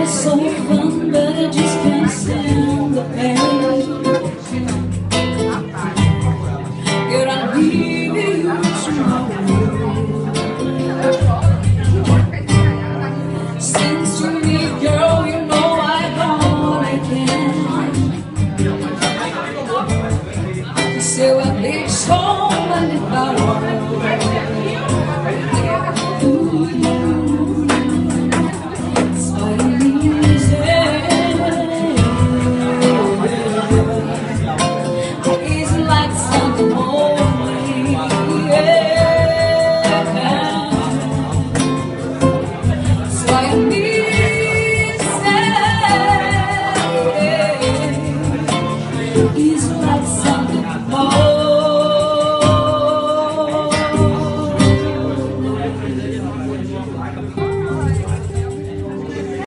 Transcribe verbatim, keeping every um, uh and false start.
sou fã da dispensando bem. Girl, I need you to since you leave, girl, you know I don't again. So I leave so many flowers. I am